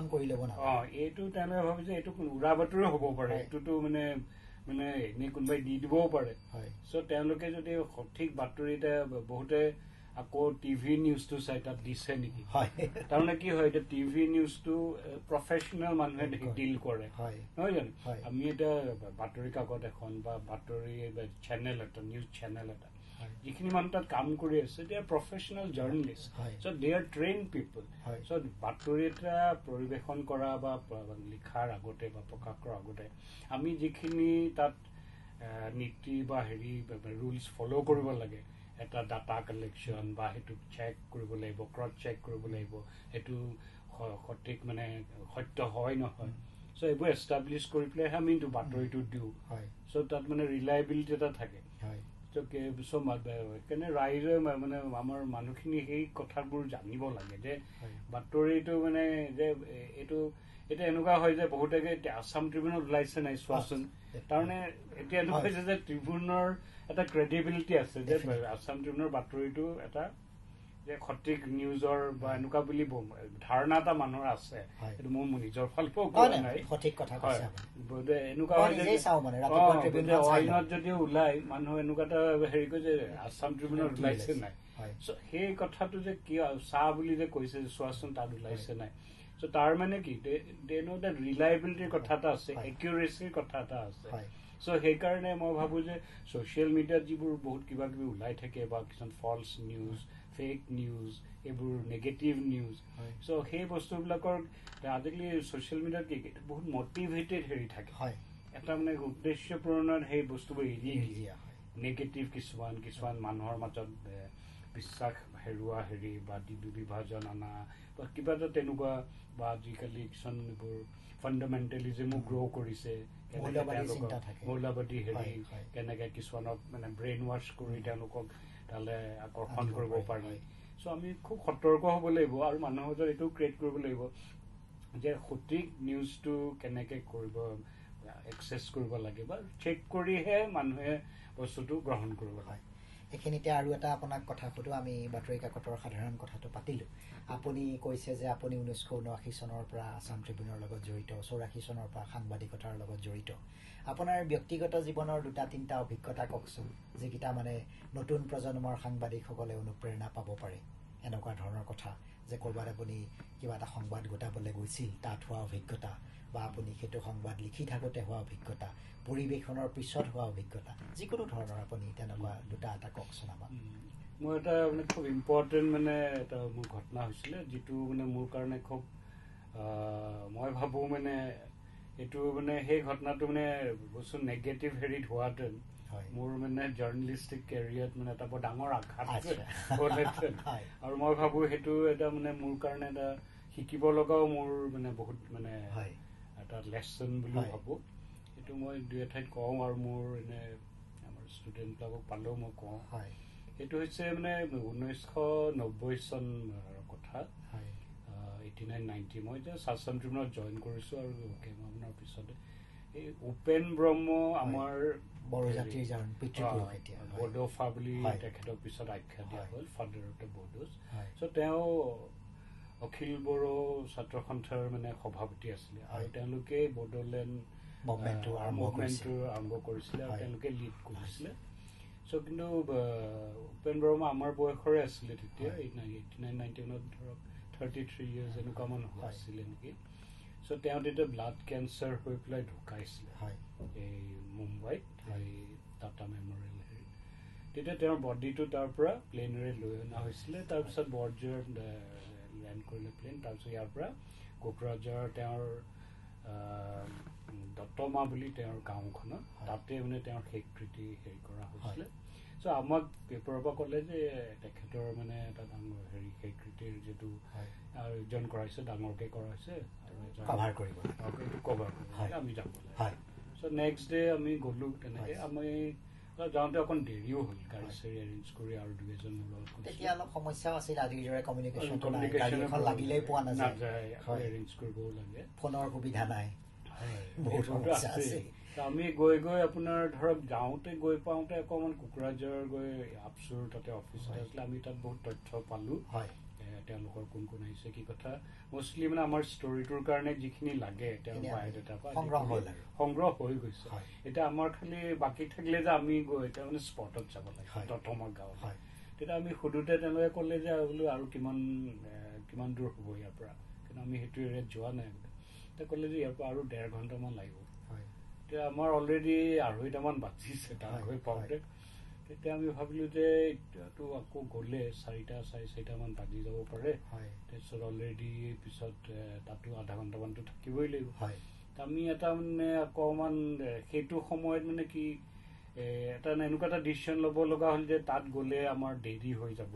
এইটো তেওঁলোকে ভাবে যে এইটো উৰা বাতৰি হ'ব পাৰে এইটোতো মানে এনেই কোনোবাই দি দিবও পাৰে চ' তেওঁলোকে যদি সঠিক বাতৰি বহুতে আকৌ টিভি নিউজটো চাই তাত দিছে নেকি তাৰমানে কি হয় এতিয়া টিভি নিউজটো প্ৰফেচনেল মানুহে ডিল কৰে নহয় জানো আমি এতিয়া বাতৰি কাকত এখন বা বাতৰি চেনেল এটা নিউজ চেনেল এটা যিখিনি মানুহ তাত কাম কৰি আছে they are professional journalist so' they are train people so' বাতৰি এটা পৰিৱেশন কৰা বা লিখাৰ আগতে বা প্ৰকাশ কৰাৰ আগতে আমি যিখিনি তাত নীতি বা হেৰি ৰুলছ ফ'ল' কৰিব লাগে এটা ডাটা কালেকশ্যন বা সেইটো চেক কৰিব লাগিব ক্ৰছ চেক কৰিব লাগিব সেইটো সঠিক মানে সত্য হয় নহয় চ' এইবোৰ এষ্টাব্লিছ কৰি পেলাইহে আমি বাতৰিটো দিওঁ চ' তাত মানে ৰিলায়েবিলিটি এটা থাকে সেইকাৰণে ৰাইজে মানে আমাৰ মানুহখিনি সেই কথাবোৰ জানিব লাগে যে বাতৰিটো মানে যে এইটো এতিয়া এনেকুৱা হয় যে বহুতে আছাম ট্ৰিবিউনত ওলাইছে নাই চোৱাচোন তাৰমানে এতিয়া এনেকুৱা হৈছে যে ট্ৰিবিউনৰ এটা ক্ৰেডিবিলিটি আছে যে আছাম ট্ৰিবিউনৰ বাতৰিটো এটা যে সঠিক নিউজৰ বা এনেকুৱা বুলি ধাৰণা এটা মানুহৰ আছে সেইটো মোৰ নিজৰ ফালৰ পৰা কোৱা নাই এনেকুৱা হয় যে অইনত যদি ওলাই মানুহ এনেকুৱা এটা হেৰি কয় যে আছাম ট্ৰিবিউনত ওলাইছে নাই চ' সেই কথাটো যে কিয় চাহ বুলি যে কৈছে যে চোৱাচোন তাত ওলাইছে নাই চ' তাৰ মানে কি ৰিলায়েবিলিটিৰ কথা এটা আছে একিউৰেচিৰ কথা এটা আছে চ' সেইকাৰণে মই ভাবোঁ যে ছ'চিয়েল মিডিয়াত যিবোৰ বহুত কিবা কিবি ওলাই থাকে বা কিছুমান ফল্ছ নিউজ ফেক নিউজ এইবোৰ নেগেটিভ নিউজ চ' সেই বস্তুবিলাকৰ আজিকালি ছ'চিয়েল মিডিয়াত কি বহুত মটিভেটেড হেৰি থাকে এটা মানে উদ্দেশ্যপূৰ্ণত সেই বস্তুবোৰ এৰি দিয়ে নেগেটিভ কিছুমান মানুহৰ মাজত বিশ্বাস হেৰুৱা হেৰি বা বিভাজন অনা বা কিবা এটা তেনেকুৱা বা আজিকালি কিছুমান এইবোৰ ফাণ্ডামেণ্টেলিজিমো গ্ৰ' কৰিছে মৌলবাদী হেৰি কেনেকৈ কিছুমানক মানে ব্ৰেইন ৱাছ কৰি তেওঁলোকক তালৈ আকৰ্ষণ কৰিব পাৰি চ' আমি খুব সতৰ্ক হ'ব লাগিব আৰু মানুহৰ মাজত এইটো ক্ৰিয়েট কৰিব লাগিব যে সঠিক নিউজটো কেনেকৈ কৰিব একচেছ কৰিব লাগে বা চেক কৰিহে মানুহে বস্তুটো গ্ৰহণ কৰিব লাগে এইখিনিতে আৰু এটা আপোনাক কথা সুধো আমি বাতৰি কাকতৰ সাধাৰণ কথাটো পাতিলোঁ আপুনি কৈছে যে আপুনি 1979 চনৰ পৰা আসাম ট্ৰিবিউনৰ লগত জড়িত 84 চনৰ পৰা সাংবাদিকতাৰ লগত জড়িত আপোনাৰ ব্যক্তিগত জীৱনৰ দুটা তিনিটা অভিজ্ঞতা কওকচোন যিকেইটা মানে নতুন প্ৰজন্মৰ সাংবাদিকসকলে অনুপ্ৰেৰণা পাব পাৰে এনেকুৱা ধৰণৰ কথা যে ক'ৰবাত আপুনি কিবা এটা সংবাদ গোটাবলৈ গৈছিল তাত হোৱা অভিজ্ঞতা বা আপুনি সেইটো সংবাদ লিখি থাকোঁতে হোৱা অভিজ্ঞতা পৰিৱেশনৰ পিছত হোৱা অভিজ্ঞতা যিকোনো ধৰণৰ আপুনি তেনেকুৱা দুটা এটা কওকচোন আমাক মোৰ এটা মানে খুব ইম্পৰ্টেণ্ট মানে এটা মোৰ ঘটনা হৈছিলে যিটো মানে মোৰ কাৰণে খুব মই ভাবোঁ মানে এইটো মানে সেই ঘটনাটো মানে বস্তু নেগেটিভ হেৰিত হোৱাহেঁতেন মোৰ মানে জাৰ্নেলিষ্টিক কেৰিয়াৰত মানে এটা বৰ ডাঙৰ আঘাত হ'লহেঁতেন আৰু মই ভাবোঁ সেইটো এটা মানে মোৰ কাৰণে এটা শিকিব লগাও মোৰ মানে বহুত মানে এটা লেচন বুলি ভাবোঁ সেইটো মই দুই এঠাইত কওঁ আৰু মোৰ এনে আমাৰ ষ্টুডেণ্টবিলাকক পালেও মই কওঁ সেইটো হৈছে মানে 1990 চনৰ কথা 89-90 মই এতিয়া আসাম ট্ৰিবিউনত জইন কৰিছোঁ আৰু আপোনাৰ পিছতে এই উপেন ব্ৰহ্ম আমাৰ বৰদফা বুলি তেখেতৰ পিছত আখ্যা দিয়া হ'ল father of the Bodos so' তেওঁ অখিল বড়ো ছাত্ৰ সন্থাৰ মানে সভাপতি আছিলে আৰু তেওঁলোকে বড়োলেণ্ড মুভমেণ্টটো আৰম্ভ কৰিছিলে আৰু তেওঁলোকে লিড কৰিছিলে চ' কিন্তু উপেন ব্ৰহ্মা আমাৰ বয়সৰে আছিলে তেতিয়া 89-91 ধৰক 33 years এনেকুৱা মান আছিলে নেকি চ' তেওঁ তেতিয়া ব্লাড কেঞ্চাৰ হৈ পেলাই ঢুকাইছিলে এই মুম্বাইত এই টাটা মেমৰিয়েল হেৰি তেতিয়া তেওঁৰ বডিটো তাৰ পৰা প্লেনেৰে লৈ অনা হৈছিলে তাৰপিছত বৰঝাৰত লেণ্ড কৰিলে প্লেন তাৰপিছত ইয়াৰ পৰা কোকৰাঝাৰ তেওঁৰ দত্তমা বুলি তেওঁৰ গাঁওখনত তাতে মানে তেওঁৰ শেষকৃতি হেৰি কৰা হৈছিলে চ' আমাক পেপাৰৰ পৰা ক'লে যে তেখেতৰ মানে এটা ডাঙৰ হেৰি শেষকৃতিৰ যিটো আয়োজন কৰাইছে ডাঙৰকৈ কৰাইছে কভাৰ কৰিব আমি যাব লাগে চ' নেক্সট ডে আমি গ'লোঁ তেনেকৈ আমি যাওঁতে অকণ দেৰিও হ'ল গাড়ী চাড়ী এৰেঞ্জ কৰি আৰু দুই এজনৰ লগত তেতিয়া অলপ সমস্যাও আছিল আজিৰ দৰে কমিউনিকেশ্যন লাগিলেই পোৱা নাযায় এৰেঞ্জ কৰিবও লাগে ফোনৰ সুবিধা নাই আমি গৈ গৈ আপোনাৰ ধৰক যাওঁতে গৈ পাওঁতে অকণমান কোকৰাঝাৰ গৈ আপচুৰ তাতে অফিচ এটা আছিলে আমি তাত বহুত তথ্য পালোঁ তেওঁলোকৰ কোন কোন আহিছে কি কথা মষ্টলি মানে আমাৰ ষ্টৰিটোৰ কাৰণে যিখিনি লাগে তেওঁৰ বায়'ডাটাৰ পৰা সংগ্ৰহ হৈ গৈছে এতিয়া আমাৰ খালি বাকী থাকিলে যে আমি গৈ এতিয়া মানে স্পটত যাব লাগে দত্তমা গাঁৱত তেতিয়া আমি সোধোতে তেওঁলোকে ক'লে যে বোলো আৰু কিমান দূৰ হ'ব ইয়াৰ পৰা কিন্তু আমি সেইটো এৰিয়াত যোৱা নাই তেতিয়া ক'লে যে ইয়াৰ পৰা আৰু 1.5 ঘণ্টামান লাগিব এতিয়া আমাৰ অলৰেডি 2:30মান বাজিছে তাত গৈ পাওঁতে তেতিয়া আমি ভাবিলোঁ যে এতিয়াতো আকৌ গ'লে 4:30-4:30মান বাজি যাব পাৰে তাৰপিছত অলৰেডি পিছত তাতো আধা ঘণ্টামানতো থাকিবই লাগিব আমি এটা মানে অকণমান সেইটো সময়ত মানে কি এটা এনেকুৱা এটা ডিচিশ্যন ল'ব লগা হ'ল যে তাত গ'লে আমাৰ দেৰি হৈ যাব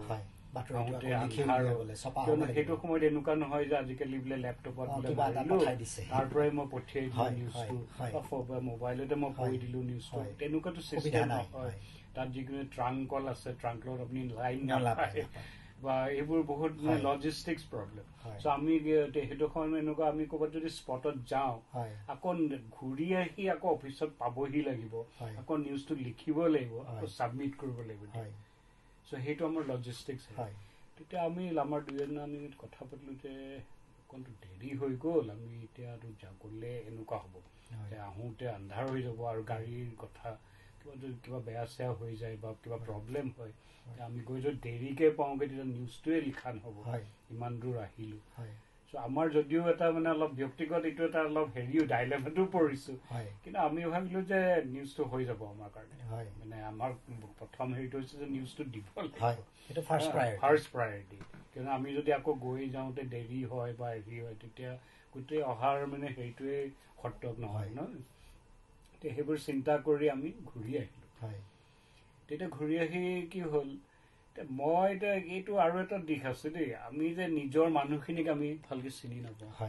সেইটো সময়ত এনেকুৱা নহয় যে আজিকালি বোলে লেপটপত তাৰ পৰাই মই পঠিয়াই দিলোঁ নিউজটো বা মোবাইলতে মই পঢ়ি দিলোঁ নিউজটো তেনেকুৱাতো চিষ্টেম নহয় তাত যিকোনো ট্ৰাংক কল আছে ট্ৰাংকলত আপুনি লাইন নাপায় বা এইবোৰ বহুত লজিষ্টিক্স প্ৰব্লেম চ' আমি সেইটো সময়ত এনেকুৱা আমি ক'ৰবাত যদি স্পটত যাওঁ আকৌ ঘূৰি আহি আকৌ অফিচত পাবহি লাগিব আকৌ নিউজটো লিখিব লাগিব আকৌ ছাবমিট কৰিব লাগিব চ' সেইটো আমাৰ লজিষ্টিক্স তেতিয়া আমি আমাৰ দুজনে আমি কথা পাতিলোঁ যে অকণটো দেৰি হৈ গ'ল আমি এতিয়াতো গ'লে এনেকুৱা হ'ব আহোঁতে আন্ধাৰ হৈ যাব আৰু গাড়ীৰ কথা কিবা বেয়া চেয়া হৈ যায় বা কিবা প্ৰব্লেম হয় আমি গৈ যদি দেৰিকৈ পাওঁগৈ তেতিয়া নিউজটোৱে লিখা নহ'ব ইমান দূৰ আহিলোঁ চ' আমাৰ যদিও এটা মানে অলপ ব্যক্তিগত এইটো এটা অলপ হেৰিও ডাইলেমাটো পৰিছোঁ কিন্তু আমি ভাবিলোঁ যে নিউজটো হৈ যাব আমাৰ কাৰণে মানে আমাৰ প্ৰথম হেৰিটো হৈছে যে নিউজটো দিব লাগিব ফাৰ্ষ্ট প্ৰায়ৰিটি কিন্তু আমি যদি আকৌ গৈ যাওঁতে দেৰি হয় বা হেৰি হয় তেতিয়া গোটেই অহাৰ মানে হেৰিটোৱে সৰ্থক নহয় ন সেইবোৰ চিন্তা কৰি আমি ঘূৰি আহিলোঁ তেতিয়া ঘূৰি আহি কি হ'ল মই এতিয়া এইটো আৰু এটা দিশ আছে দেই আমি যে নিজৰ মানুহখিনিক আমি ভালকৈ চিনি নাপাওঁ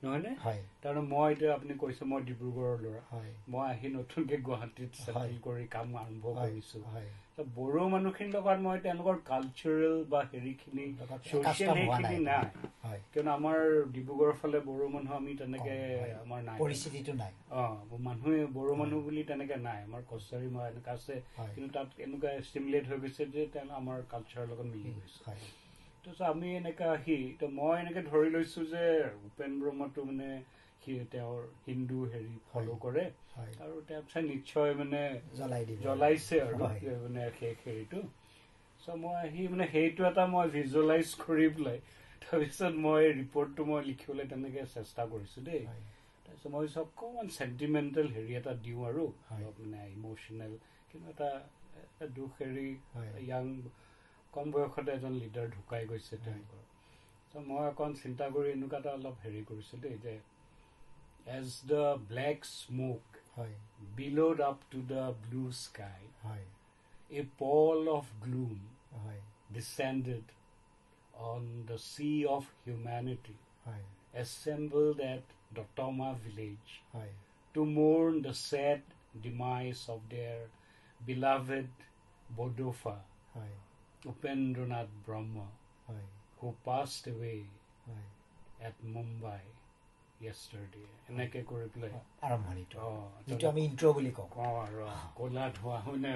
নহয়নে তাৰমানে মই এতিয়া আপুনি কৈছে মই ডিব্ৰুগড়ৰ ল'ৰা মই আহি নতুনকৈ গুৱাহাটীত চেটেল কৰি কাম আৰম্ভ কৰিছোঁ বড়ো মানুহখিনিৰ লগত মই তেওঁলোকৰ কালচাৰেল বা হেৰিখিনি ছ'চিয়েল সেইখিনি নাই কিয়নো আমাৰ ডিব্ৰুগড়ৰ ফালে বড়ো মানুহ আমি তেনেকৈ আমাৰ নাই পৰিস্থিতিটো নাই মানুহে বড়ো মানুহ বুলি তেনেকৈ নাই আমাৰ কছাৰী মই এনেকুৱা আছে কিন্তু তাত এনেকুৱা ষ্টিমুলেট হৈ গৈছে যে তেওঁ আমাৰ কালচাৰৰ লগত মিলি গৈছে তাৰপিছত আমি এনেকৈ আহি তো মই এনেকৈ ধৰি লৈছোঁ যে উপেন ব্ৰহ্মটো মানে তেওঁৰ হিন্দু হেৰি ফ'ল' কৰে আৰু তাৰপিছত নিশ্চয় মানে জ্বলাইছে আৰু মানে শেষ হেৰিটো চ' মই আহি মানে সেইটো এটা মই ভিজুৱেলাইজ কৰি পেলাই তাৰপিছত মই ৰিপৰ্টটো মই লিখিবলৈ তেনেকৈ চেষ্টা কৰিছোঁ দেই তাৰপিছত মই ভাবিছোঁ অকণমান চেণ্টিমেণ্টেল হেৰি এটা দিওঁ আৰু অলপ মানে ইম'চনেল কিন্তু এটা দুখ হেৰি য়াং কম বয়সতে এজন লিডাৰ ঢুকাই গৈছে তেওঁলোকৰ চ' মই অকণ চিন্তা কৰি এনেকুৱা এটা অলপ হেৰি কৰিছোঁ দেই যে as the black smoke billowed up to the blue sky, a pall of gloom descended on the sea of humanity, assembled at Dotoma village to mourn the sad demise of their beloved Bodofa, Upendranath Brahma, who passed away at Mumbai yesterday. এনেকৈ কৰি পেলাই আৰম্ভণিটো যিটো আমি ইণ্ট্ৰ বুলি কওঁ আৰু ক'লা ধোঁৱা মানে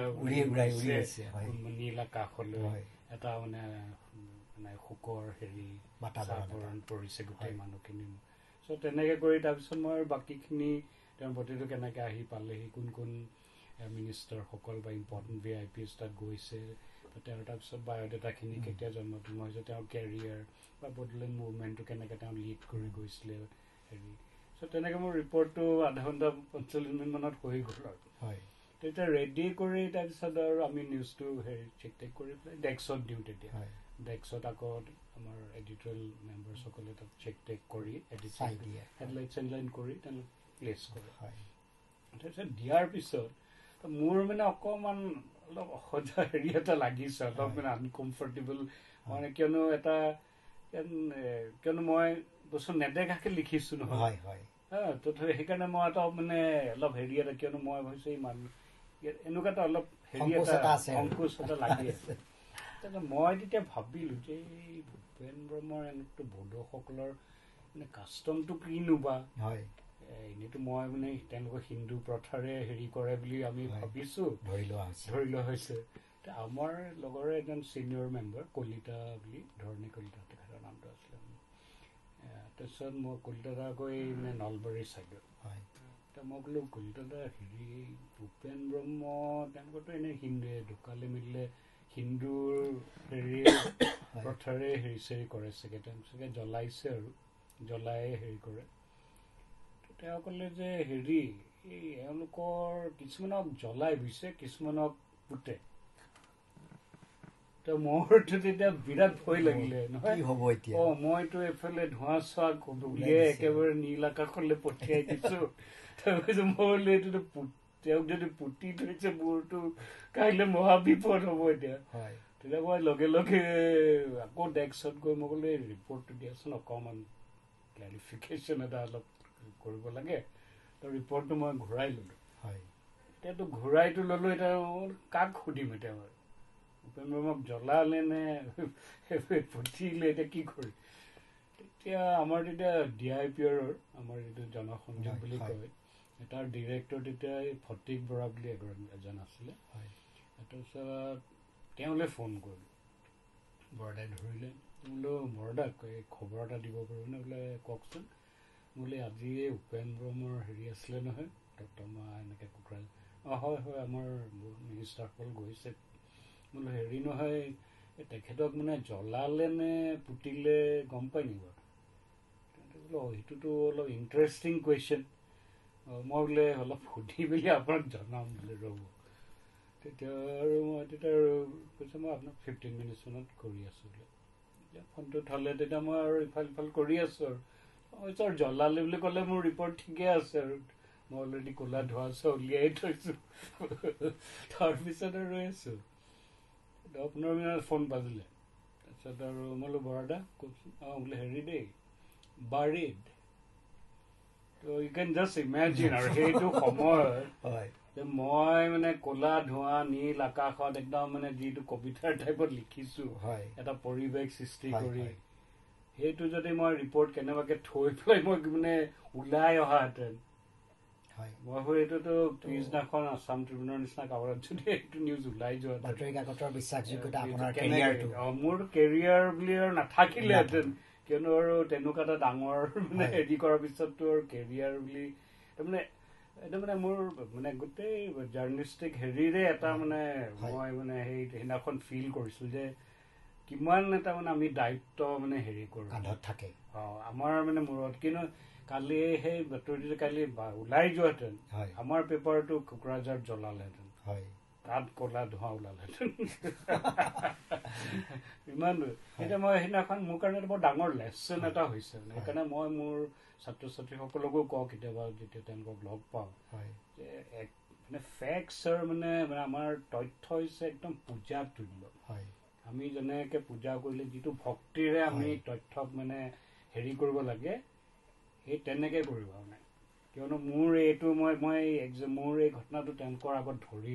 নীল আকাশলৈ এটা মানে মানে শোকৰ হেৰি বাতাৱৰণ পৰিছে গোটেই মানুহখিনি চ' তেনেকৈ কৰি তাৰপিছত মই বাকীখিনি তেওঁৰ প্ৰতিটো কেনেকৈ আহি পালেহি কোন কোন মিনিষ্টাৰসকল বা ইম্পৰ্টেণ্ট VIPs তাত গৈছে তেওঁৰ তাৰপিছত বায়'ডাটাখিনি কেতিয়া জন্মদিন হৈছে তেওঁৰ কেৰিয়াৰ বা বড়োলেণ্ড মুভমেণ্টটো কেনেকৈ তেওঁ লিড কৰি গৈছিলে হেৰি চ' তেনেকৈ মোৰ ৰিপৰ্টটো আধা ঘণ্টা 45 মিনিটমানত হৈ গ'ল আৰু তেতিয়া ৰেডি কৰি তাৰপিছত আৰু আমি নিউজটো হেৰি চেক টেক কৰি পেলাই ডেস্কত দিওঁ তেতিয়া ডেস্কত আকৌ আমাৰ এডিটৰিয়েল মেম্বাৰ্ছসকলে তাত চেক টেক কৰি হেডলাইন চেডলাইন কৰি তেওঁলোক প্লেচ কৰে তাৰপিছত দিয়াৰ পিছত মোৰ মানে অকণমান অলপ অসহ্য হেৰি এটা লাগিছে অলপ মানে আনকমফৰ্টেবল মানে কিয়নো এটা কিয়নো মই বস্তু নেদেখাকৈ লিখিছোঁ নহয় তথাপি সেইকাৰণে মই এটা মানে অলপ হেৰি এটা কিয়নো মই ভাবিছোঁ এই মানুহ এনেকুৱা এটা অলপ হেৰি এটা সংকোচ এটা লাগি আছে মই তেতিয়া ভাবিলোঁ যে এই ভূপেন ব্ৰহ্মৰ এনেতো বড়োসকলৰ মানে কাষ্টমটো কিনো বা এনেইতো মই মানে তেওঁলোকৰ হিন্দু প্ৰথাৰে হেৰি কৰে বুলি আমি ভাবিছোঁ ধৰি লোৱা হৈছে আমাৰ লগৰে এজন ছিনিয়ৰ মেম্বাৰ কলিতা বুলি ধৰণী কলিতা তেখেতৰ নামটো আছিলে তাৰপিছত মই কলিতা গৈ মানে নলবাৰীৰ ছাইডত মই ক'লোঁ কলিতা হেৰি ভূপেন ব্ৰহ্ম তেওঁলোকৰতো এনেই হিন্দুৱে ঢুকালে মিলিলে হিন্দুৰ হেৰি প্ৰথাৰে হেৰি চেৰি কৰে চাগে তেওঁ চাগে জ্বলাইছে আৰু জ্বলাই হেৰি কৰে তেওঁ ক'লে যে হেৰি এই এওঁলোকৰ কিছুমানক জ্বলাই বুজিছে কিছুমানক পুতে মোৰতো তেতিয়া বিৰাট ভয় লাগিলে নহয় মইতো এইফালে ধোঁৱা চোৱা উলিয়াই একেবাৰে নীল আকাশলৈ পঠিয়াই দিছো তাৰপিছত মই এইটোতো তেওঁক যদি পুতি থৈছে মোৰতো কাইলৈ মহা বিপদ হ'ব এতিয়া তেতিয়া মই লগে লগে আকৌ ডেস্কত গৈ মই ক'লো এই ৰিপৰ্টটো দিয়াচোন অকণমান ক্লেৰিফিকেশ্যন এটা অলপ কৰিব লাগে তো ৰিপৰ্টটো মই ঘূৰাই ল'লোঁ এতিয়াতো ঘূৰাইতো ল'লোঁ এতিয়া কাক সুধিম এতিয়া মই উপেন ব্ৰহ্মক জ্বলালে নে পুতিলে এতিয়া কি কৰি তেতিয়া আমাৰ তেতিয়া DIPR আমাৰ যিটো জনসংযোগ বুলি কয় তাৰ ডিৰেক্টৰ তেতিয়া এই ফটিক বৰা বুলি এজন আছিলে তাৰপিছত তেওঁলৈ ফোন কৰিলোঁ বৰদাই ধৰিলে বোলো বৰদা খবৰ এটা দিব পাৰোঁ নে বোলে কওকচোন বোলে আজি এই উপেন ব্ৰহ্মৰ হেৰি আছিলে নহয় দত্তমা এনেকৈ কোকৰাঝাৰ হয় আমাৰ মিনিষ্টাৰসকল গৈছে বোলো হেৰি নহয় তেখেতক মানে জ্বলালে নে পুতিলে গম পাই নেকি বাৰু বোলো সেইটোতো অলপ ইণ্টাৰেষ্টিং কুৱেশ্যন মই বোলে অলপ সুধি মেলি আপোনাক জনাম বোলে ৰ'ব তেতিয়া আৰু মই তেতিয়া আৰু কৈছোঁ মই আপোনাক 15 মিনিটছমানত কৰি আছোঁ বোলে এতিয়া ফোনটো থ'লে তেতিয়া মই আৰু ইফাল সিফাল কৰি আছোঁ আৰু ছাৰ জ্বলালে বুলি ক'লে মোৰ ৰিপৰ্ট ঠিকে আছে আৰু মই অলৰেডি ক'লা ধোঁৱা চোৱা উলিয়াই থৈছোঁ তাৰপিছত আৰু ৰৈ আছোঁ 10-15 মিনিট ফোন বাজিলে তাৰপিছত আৰু মই বোলো বৰদা কওকচোন বোলে হেৰি দেই বাৰিড তো ইউ কেন জাষ্ট ইমেজিন আৰু সেইটো সময়ত মই মানে ক'লা ধোঁৱা নীল আকাশত একদম মানে যিটো কবিতাৰ টাইপত লিখিছো এটা পৰিৱেশ সৃষ্টি কৰি সেইটো যদি মই ৰিপৰ্ট কেনেবাকে থৈ পেলাই মই মানে ওলাই অহাহেঁতেন মই ভাবো এইটোতো পিছদিনাখন আছাম ট্ৰিবিউনৰ নিচিনা কাগজত যদি এইটো নিউজ ওলাই যোৱা মোৰ কেৰিয়াৰ বুলি আৰু নাথাকিলেহেঁতেন কিয়নো আৰু তেনেকুৱা এটা ডাঙৰ মানে হেৰি কৰাৰ পিছততো আৰু কেৰিয়াৰ বুলি তাৰমানে এইটো মানে মোৰ মানে গোটেই জাৰ্নেলিষ্টিক হেৰিৰে এটা মানে মই মানে সেই সেইদিনাখন ফিল কৰিছো যে কিমান এটা মানে আমি দায়িত্ব মানে হেৰি কৰো থাকে আমাৰ মানে মূৰত কিন্তু কালি সেই বাতৰিটো কালি ওলাই যোৱাহেঁতেন আমাৰ পেপাৰটো কোকৰাঝাৰ জ্বলালেহেঁতেন তাত ক'লা ধোঁৱা ওলালেহেঁতেন ইমান এতিয়া মই সেইদিনাখন মোৰ কাৰণে বৰ ডাঙৰ লেচন এটা হৈছে মানে সেইকাৰণে মই মোৰ ছাত্ৰ ছাত্ৰীসকলকো কওঁ কেতিয়াবা যেতিয়া তেওঁলোকক লগ পাওঁ যে মানে ফেক্টছৰ মানে আমাৰ তথ্য হৈছে একদম পূজা তুল্য আমি যেনেকে পূজা কৰিলে যিটো ভক্তিৰে আমি তথ্যক মানে হেৰি কৰিব লাগে সেই তেনেকে কৰিব মানে কিয়নো মোৰ এইটো মই মোৰ এই ঘটনাটো তেওঁলোকৰ আগত ধৰি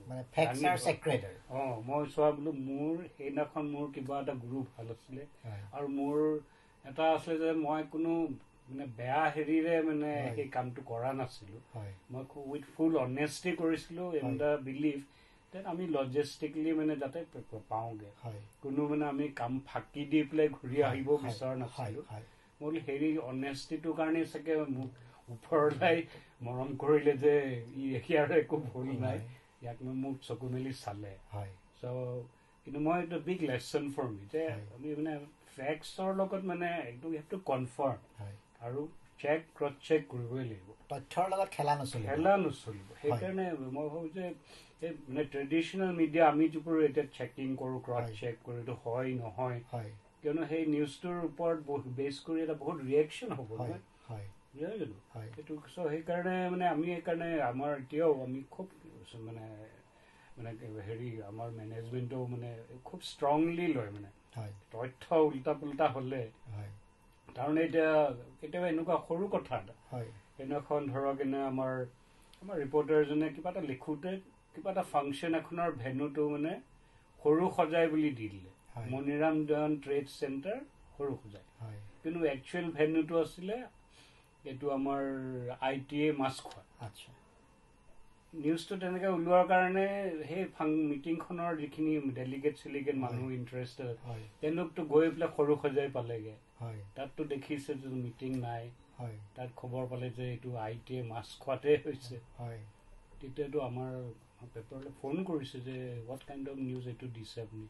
মই চোৱা বোলো মোৰ সেইদিনাখন মোৰ কিবা এটা গুৰু ভাল আছিলে আৰু মোৰ এটা আছিলে যে মই কোনো মানে বেয়া হেৰিৰে মানে সেই কামটো কৰা নাছিলো মই উইথ ফুল অনেষ্টি কৰিছিলো ইন দ্য বিলিভ দেন আমি লজিষ্টিকলি মানে যাতে পাওঁগে কোনো মানে আমি কাম ফাঁকি দি পেলাই ঘূৰি আহিব বিচৰা নাছিলো মই হেৰি অনেষ্টিটোৰ কাৰণে চাগে মোক ওপৰলাই মৰম কৰিলে যে ইয়াৰ একো ভুল নাই ইয়াক মোক চকু মেলি চালে চ' কিন্তু মই এইটো বিগ লেচন ফৰ মি যে আমি মানে ফেক্টছৰ লগত মানে একদম ইউ হেভ টু কনফাৰ্ম আৰু চেক ক্ৰছ চেক কৰিবই লাগিব তথ্যৰ লগত খেলা নচলিব সেইকাৰণে মই ভাবো যে এই মানে ট্ৰেডিশ্যনেল মিডিয়া আমি যিবোৰ এতিয়া চেকিং কৰোঁ ক্ৰছ চেক কৰোঁ এইটো হয় নহয় কিয়নো সেই নিউজটোৰ ওপৰত বেছ কৰি এটা বহুত ৰিয়েকশ্যন হ'ব নহয় জানো সেইটো সেইকাৰণে মানে আমি সেইকাৰণে আমাৰ এতিয়াও আমি খুব মানে মানে হেৰি আমাৰ মেনেজমেণ্টেও মানে খুব ষ্ট্ৰংলি লয় মানে তথ্য উল্টা পুল্টা হ'লে তাৰমানে এতিয়া কেতিয়াবা এনেকুৱা সৰু কথা এটা সেইদিনাখন ধৰক এনে আমাৰ ৰিপৰ্টাৰ এজনে কিবা এটা লিখোঁতে কিবা এটা ফাংচন এখনৰ ভেন্যুটো মানে সৰু সজাই বুলি দি দিলে মণিৰাম দেৱান ট্ৰেড চেণ্টাৰ সৰু সজাই কিন্তু একচুৱেল ভেন্যুটো আছিলে এইটো আমাৰ ITA মাছখোৱা নিউজটো তেনেকে ওলোৱাৰ কাৰণে সেই মিটিংখনৰ যিখিনি ডেলিগেট চেলিগেট মানুহ ইণ্টাৰেষ্টেড তেওঁলোকতো গৈ পেলাই সৰু সজাই পালেগে তাততো দেখিছে যে মিটিং নাই তাত খবৰ পালে যে এইটো ITA মাছখোৱাতে হৈছে তেতিয়াতো আমাৰ পেপাৰলৈ ফোন কৰিছে যে হোৱাট কাইণ্ড অফ নিউজ এইটো দিছে আপুনি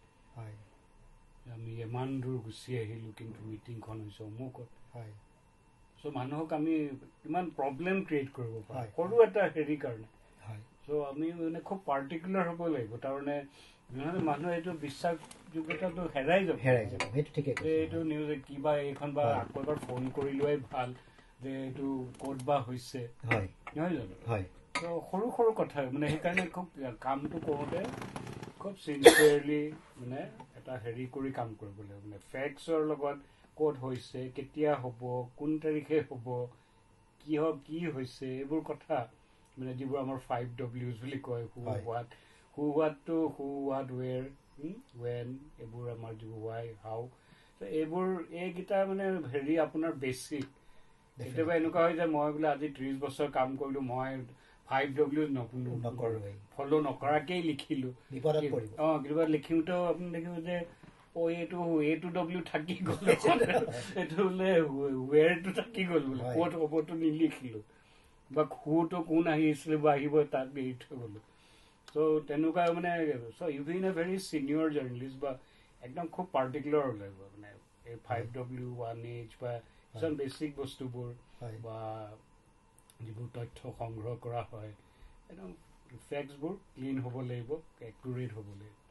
আমি ইমান দূৰ গুচি আহিলোঁ কিন্তু মিটিংখন হৈছে অমুকত চ' মানুহক আমি ইমান প্ৰব্লেম ক্ৰিয়েট কৰিব পাৰোঁ সৰু এটা হেৰি কাৰণে চ' আমি মানে খুব পাৰ্টিকুলাৰ হ'ব লাগিব তাৰমানে নহ'লে মানুহে এইটো বিশ্বাসযোগ্যতাটো হেৰাই যাব এইটো নিউজ কিবা এইখন বা আকৌ এবাৰ ফোন কৰি লোৱাই ভাল যে এইটো ক'ত বা হৈছে নহয় জানো ত' সৰু সৰু কথা মানে সেইকাৰণে খুব কামটো কৰোঁতে খুব চিনচিয়াৰলি মানে এটা হেৰি কৰি কাম কৰিব লাগিব মানে ফেক্টছৰ লগত ক'ত হৈছে কেতিয়া হ'ব কোন তাৰিখে হ'ব কি হৈছে এইবোৰ কথা মানে যিবোৰ আমাৰ 5Ws বুলি কয় হু হোৱাট ৱেৰ ৱেন এইবোৰ আমাৰ যিবোৰ ৱাই হাউ এইবোৰ এইকেইটা মানে হেৰি আপোনাৰ বেছিক কেতিয়াবা এনেকুৱা হয় যে মই বোলে আজি 30 বছৰ কাম কৰিলোঁ মই 5Ws নকৰোঁ ফ'ল' নকৰাকেই লিখিলোঁ কেতিয়াবা লিখিওঁতেও আপুনি দেখিব যে এইটো W থাকি গ'ল এইটো বোলে ৱেৰটো থাকি গ'ল বোলে ক'ত হ'বতো নিলিখিলোঁ বা খুটো কোন আহিছিলে বা আহিব তাক এৰি থৈ গ'লোঁ চ' তেনেকুৱা মানে so' you been a very senior journalist বা একদম খুব পাৰ্টিকুলাৰ হ'ব লাগিব মানে এই 5W 1H বা কিছুমান বেছিক বস্তুবোৰ বা যিবোৰ তথ্য সংগ্ৰহ কৰা হয় একদম ফেক্টছবোৰ ক্লিন হ'ব লাগিব একুৰেট হ'ব লাগিব